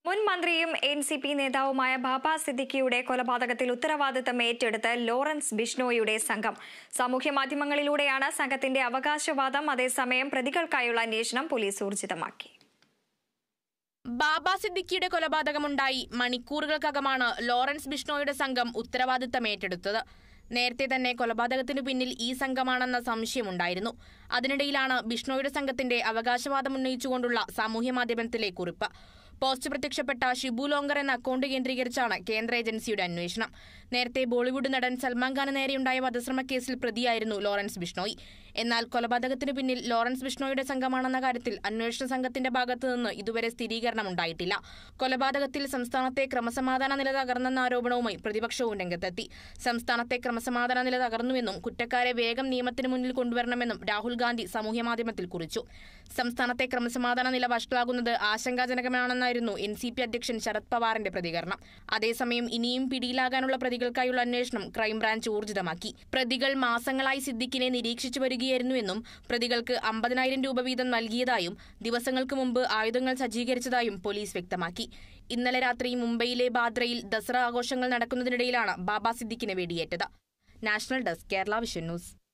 മുൻ മന്ത്രിയും എൻസിപി നേതാവുമായ ബാബ സിദ്ദിഖിയുടെ കൊലപാതകത്തിൽ ഉത്തരവാദിത്തം ഏറ്റെടുത്ത് ലോറൻസ് ബിഷ്ണോയിയുടെ സംഘം. സാമൂഹ്യ മാധ്യമങ്ങളിലൂടെയാണ് സംഘത്തിന്റെ അവകാശവാദം. അതേസമയം പ്രതികൾക്കായുള്ള അന്വേഷണം പോലീസ് ഊർജിതമാക്കി. ബാബ സിദ്ദിഖിയുടെ കൊലപാതകമുണ്ടായി മണിക്കൂറുകൾക്കകമാണ് ലോറൻസ് ബിഷ്ണോയുടെ സംഘം ഉത്തരവാദിത്തം ഏറ്റെടുത്തത്. നേരത്തെ തന്നെ കൊലപാതകത്തിനു പിന്നിൽ ഈ സംഘമാണെന്ന സംശയമുണ്ടായിരുന്നു. അതിനിടയിലാണ് ബിഷ്ണോയുടെ സംഘത്തിന്റെ അവകാശവാദം ഉന്നയിച്ചുകൊണ്ടുള്ള സാമൂഹ്യ മാധ്യമത്തിലെ കുറിപ്പ്. പോസ്റ്റ് പ്രത്യക്ഷപ്പെട്ട ഷിബു ലോങ്കർ എന്ന അക്കൗണ്ട് കേന്ദ്രീകരിച്ചാണ് കേന്ദ്ര ഏജൻസിയുടെ അന്വേഷണം. നേരത്തെ ബോളിവുഡ് നടൻ സൽമാൻ ഖാന് നേരെയുണ്ടായ വധശ്രമ കേസിൽ പ്രതിയായിരുന്നു ലോറൻസ് ബിഷ്ണോയി. എന്നാൽ കൊലപാതകത്തിനു പിന്നിൽ ലോറൻസ് ബിഷ്ണോയുടെ സംഘമാണെന്ന കാര്യത്തിൽ അന്വേഷണ സംഘത്തിന്റെ ഭാഗത്തുനിന്ന് ഇതുവരെ സ്ഥിരീകരണമുണ്ടായിട്ടില്ല. കൊലപാതകത്തിൽ സംസ്ഥാനത്തെ ക്രമസമാധാന നില തകർന്നെന്ന ആരോപണവുമായി പ്രതിപക്ഷവും രംഗത്തെത്തി. സംസ്ഥാനത്തെ ക്രമസമാധാന നില തകർന്നുവെന്നും കുറ്റക്കാരെ വേഗം നിയമത്തിന് മുന്നിൽ കൊണ്ടുവരണമെന്നും രാഹുൽ ഗാന്ധി സാമൂഹ്യമാധ്യമത്തിൽ കുറിച്ചു. സംസ്ഥാനത്തെ ക്രമസമാധാന നില വഷളാകുന്നത് ആശങ്കാജനകമാണെന്നായിരുന്നു എൻസിപി അധ്യക്ഷൻ ശരത് പവാറിന്റെ പ്രതികരണം. അതേസമയം ഇനിയും പിടിയിലാകാനുള്ള പ്രതികൾക്കായുള്ള അന്വേഷണം ക്രൈംബ്രാഞ്ച് ഊർജിതമാക്കി. പ്രതികൾ മാസങ്ങളായി സിദ്ദിഖിനെ നിരീക്ഷിച്ചു വരികയായിരുന്നുവെന്നും പ്രതികൾക്ക് 50,000 രൂപ വീതം നൽകിയതായും ദിവസങ്ങൾക്ക് മുമ്പ് ആയുധങ്ങൾ സജ്ജീകരിച്ചതായും പോലീസ് വ്യക്തമാക്കി. ഇന്നലെ രാത്രി മുംബൈയിലെ ബാദ്രയിൽ ദസറ ആഘോഷങ്ങൾ നടക്കുന്നതിനിടയിലാണ് ബാബ സിദ്ദിഖിന് വെടിയേറ്റത്. National desk, Kerala vision news.